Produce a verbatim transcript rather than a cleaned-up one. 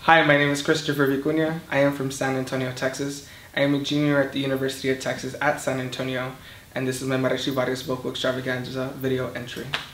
Hi, my name is Christopher Vicuña. I am from San Antonio, Texas. I am a junior at the University of Texas at San Antonio, and this is my Mariachi Vargas vocal extravaganza video entry.